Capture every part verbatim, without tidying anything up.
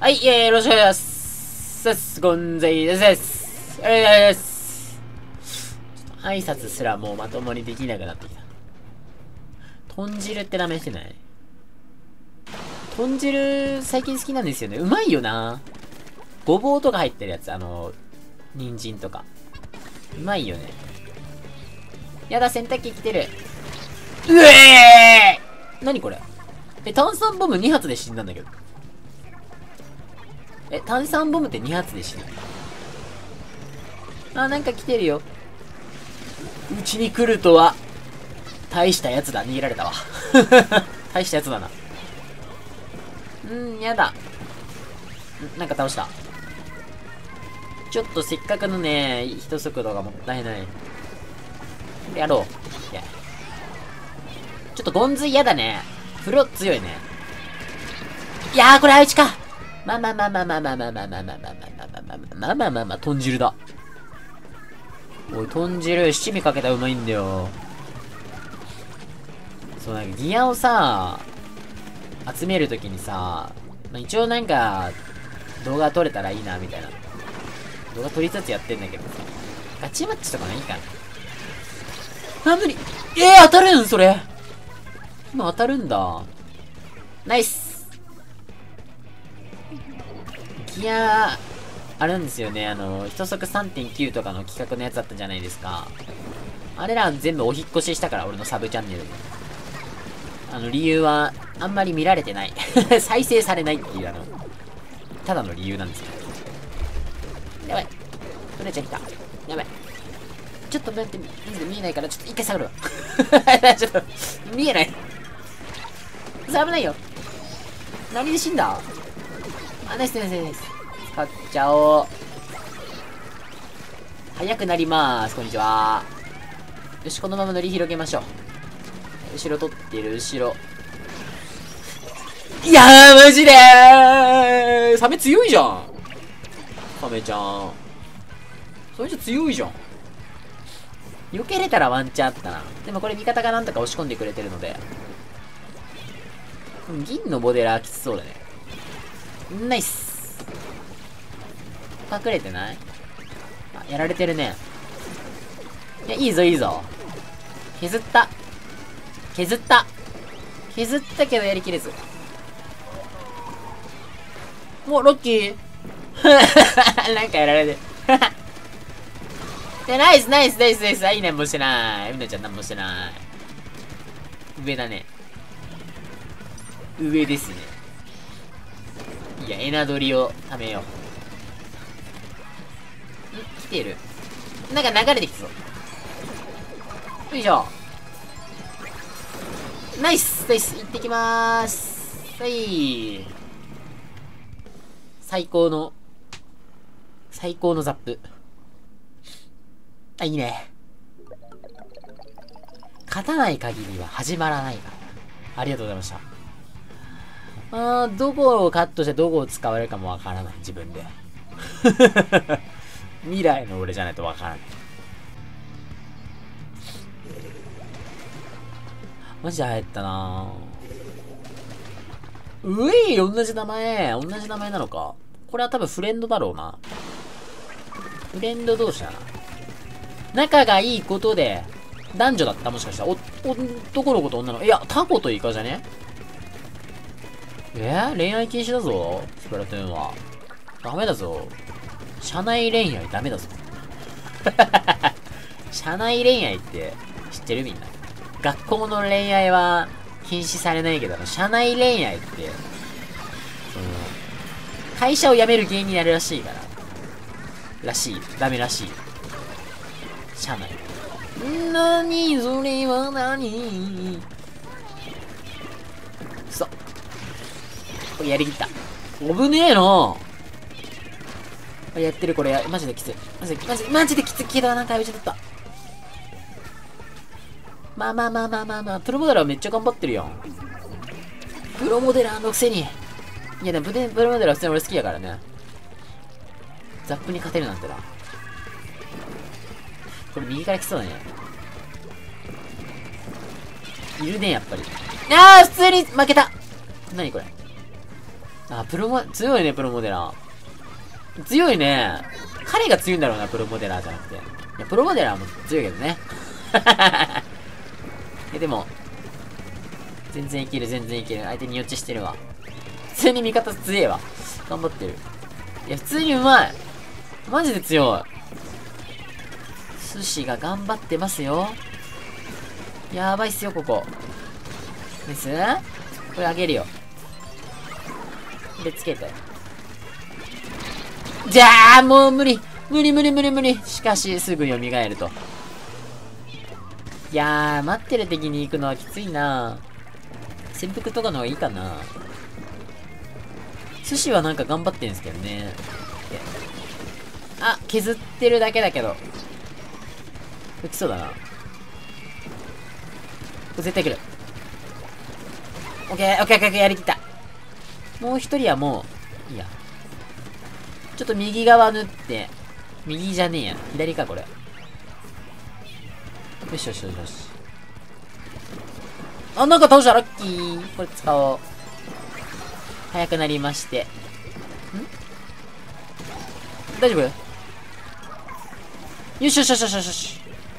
はい、えー、よろしくお願いします。さす、ゴンザイです。ありがとうございます。ちょっと挨拶すらもうまともにできなくなってきた。豚汁ってダメしてない？豚汁、最近好きなんですよね。うまいよな。ごぼうとか入ってるやつ、あの、人参とか。うまいよね。やだ、洗濯機来てる。うえー何これ？え、炭酸ボムに発で死んだんだけど。え、炭酸ボムってに発で死ぬ。あ、なんか来てるよ。うちに来るとは、大したやつだ。逃げられたわ。大したやつだな。うん、やだ。ん、なんか倒した。ちょっとせっかくのね、一速度がもったいない。やろう。いや。ちょっとゴンズイやだね。風呂強いね。いやー、これあいちか。まあまあまあまあまあまあまあまあまあまあまあまあまあまあまあまあまあまあ、豚汁だ。おい、豚汁、七味かけたらうまいんだよ。そう、なんかギアをさ、集めるときにさ、まあ、一応なんか、動画撮れたらいいな、みたいな。動画撮りつつやってんだけどさ。ガチマッチとかないかな。あ、無理。えー、当たるんそれ。今当たるんだ。ナイス。ギア、あるんですよね。あの、一速 さんてんきゅう とかの企画のやつだったじゃないですか。あれら全部お引っ越ししたから、俺のサブチャンネルに。あの、理由は、あんまり見られてない。再生されないっていう、あの、ただの理由なんですけど。やばい。取れちゃった。やばい。ちょっと待って、見えないから、ちょっと一回下がるわ。ちょっと、見えない。それ危ないよ。何で死んだ？あ、ナイスナイスナイス。使っちゃおう。早くなりまーす。こんにちは。よし、このまま乗り広げましょう。後ろ取ってる、後ろ。いやー、マジでーサメ強いじゃん。サメちゃん。それじゃ強いじゃん。避けれたらワンチャンあったな。でもこれ味方がなんとか押し込んでくれてるので。銀のボデラーきつそうだね。ナイス。隠れてない？あ、やられてるね。いや、いいぞいいぞ。削った。削った。削ったけどやりきれず。もう、ロッキーなんかやられてる。ナイスナイスナイスナイス。いいね、なんもしてない。みなちゃんなんもしてない。上だね。上ですね。いや、エナドリを貯めよう。ん？来てる。なんか流れてきそう。よいしょ。ナイスナイス。行ってきまーす。はい。最高の、最高のザップ。あ、いいね。勝たない限りは始まらないから。ありがとうございました。あー、どこをカットしてどこを使われるかもわからない、自分で。未来の俺じゃないとわからない。マジで流行ったなぁ。うえい、同じ名前。同じ名前なのか。これは多分フレンドだろうな。フレンド同士だな。仲がいいことで、男女だったもしかしたら。お、男の子と女の子。いや、タコとイカじゃね？えー、恋愛禁止だぞ。スプラトゥーンは。ダメだぞ。社内恋愛ダメだぞ。社内恋愛って知ってるみんな。学校の恋愛は禁止されないけど、社内恋愛って、その、会社を辞める原因になるらしいから。らしい。ダメらしい。社内。なにそれはなにくそ。これやりきった。危ねえな。やってるこれ、マジできつい。マジで、マジで、マジできついけど、なんかやめちゃった。まあまあまあまあまあまあ、プロモデラーめっちゃ頑張ってるやん。プロモデラーのくせに。いやでも、プロモデラー普通に俺好きやからね。ザップに勝てるなんてな。これ右から来そうだね。いるね、やっぱり。ああ、普通に負けた。何これ。 あ、プロモ、強いね、プロモデラー。強いね。彼が強いんだろうな、プロモデラーじゃなくて。いや、プロモデラーも強いけどね。え、でも、全然いける、全然いける。相手に予知してるわ。普通に味方強えわ。頑張ってる。いや、普通にうまい。マジで強い。寿司が頑張ってますよ。やばいっすよ、ここ。ですこれあげるよ。で、つけて。じゃあ、もう無理。無理無理無理無理。しかし、すぐ蘇ると。いやー、待ってる敵に行くのはきついな。潜伏とかの方がいいかな。寿司はなんか頑張ってんすけどね。あ、削ってるだけだけど。来そうだな。これ絶対来る。オッケー、オッケー、オッケー、やりきった。もう一人はもう、いいや。ちょっと右側縫って、右じゃねえや。左か、これ。よしよしよしよし。あ、なんか倒した、ラッキー。これ使おう。早くなりまして。ん大丈夫？よしよしよしよしよし。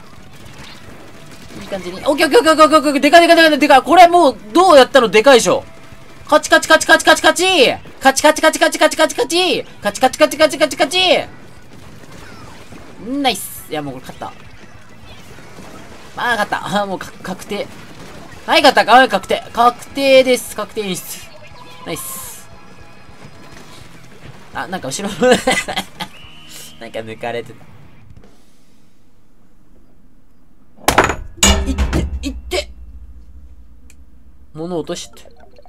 いい感じに。オッケーオッケーオッケーオッケーオッケー。でかいでかいでかいでかい。これもう、どうやったのでかいでしょ。カチカチカチカチカチカチカチカチカチカチカチカチカチカチカチカチカチカチカチナイス。いや、もうこれ勝った。ああ、勝った。ああ、もう確定。はい、勝った。はい、確定。確定です。確定演出。ナイス。あ、なんか後ろなんか抜かれてた。いって、いって物落として。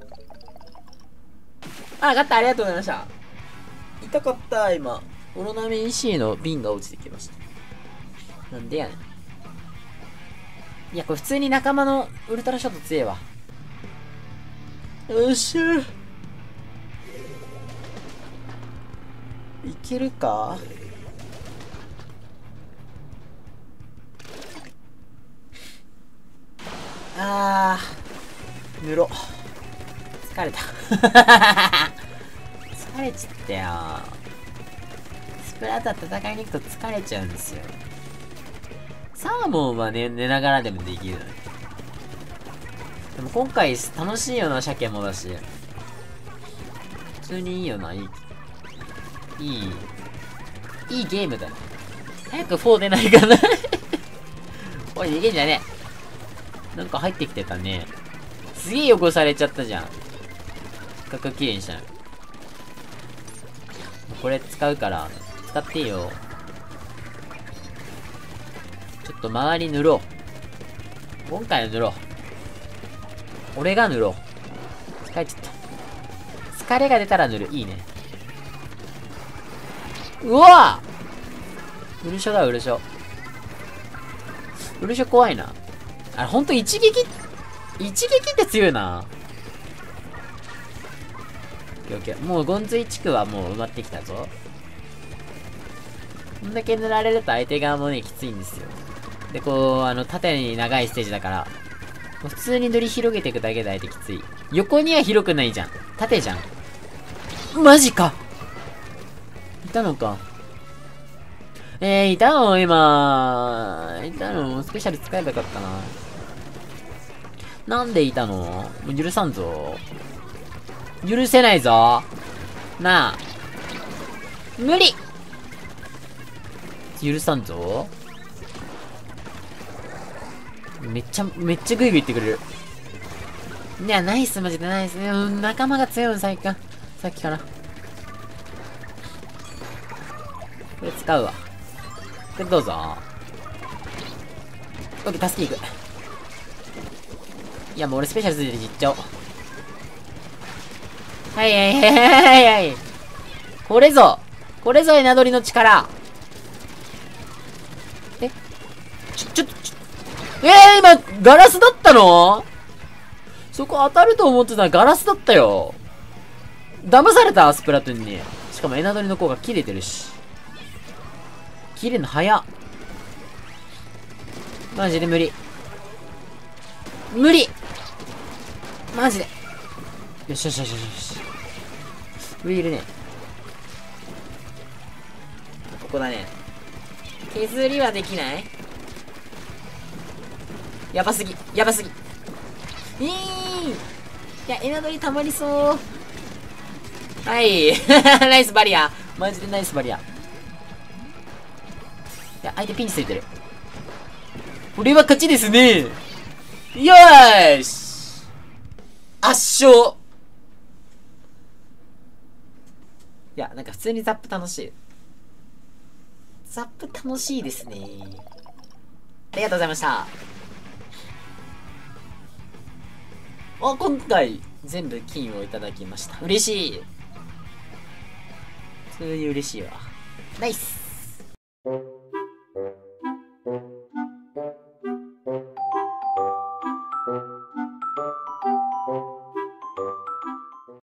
あ、勝った。ありがとうございました。痛かった、今。オロナミン C の瓶が落ちてきました。なんでやねん。いや、これ普通に仲間のウルトラショット強えわ。よっしゃー。いけるか？あー、塗ろ。疲れた。疲れちゃったよ。スプラタ戦いに行くと疲れちゃうんですよ。サーモンはね、寝ながらでもできる。でも今回楽しいよな、鮭もだし。普通にいいよな、いい。いい。いいゲームだよ。早くフォー出ないかな。おい、逃げんじゃねえ。なんか入ってきてたね。すげえ汚されちゃったじゃん。せっかく綺麗にしたの。これ使うから、使っていいよ。ちょっと周り塗ろう。今回は塗ろう。俺が塗ろう。疲れちゃった。疲れが出たら塗る。いいね。うわぁ！ウルショだ、ウルショ。ウルショ怖いな。あれ、ほんと一撃、一撃って強いな。オッケーオッケー。もうゴンズイ地区はもう埋まってきたぞ。こんだけ塗られると相手側もね、きついんですよ。で、こう、あの、縦に長いステージだから、もう普通に塗り広げていくだけで相手きつい。横には広くないじゃん。縦じゃん。マジか！いたのか。えー、いたの今。いたのスペシャル使えばよかったな。なんでいたの？もう許さんぞ。許せないぞ。なあ。無理！許さんぞ。めっちゃ、めっちゃグイグイ言ってくれる。いや、ナイス、マジでナイス。うん、仲間が強いの、最近。さっきから。これ使うわ。これどうぞ。オッケー、助けいく。いや、もう俺スペシャルついてるし、いっちゃおう。はいはいはいはいはい。これぞ。これぞエナドリの力。えちょ、ちょっと、ちょ、えー、今、ガラスだったの？そこ当たると思ってたらガラスだったよ。騙された、スプラトゥーンに。しかもエナドリの効果切れてるし。切れんの早っ。マジで無理。無理マジで。よしよしよしよし。 上いるね。ここだね。削りはできない？やばすぎ。やばすぎ。いいいや、エナドリ溜まりそう。はい。ナイスバリア。マジでナイスバリア。いや、相手ピンチついてる。これは勝ちですね。よーし圧勝。いや、なんか普通にザップ楽しい。ザップ楽しいですね。ありがとうございました。あ、今回全部金をいただきました。嬉しい。普通に嬉しいわ。ナイス。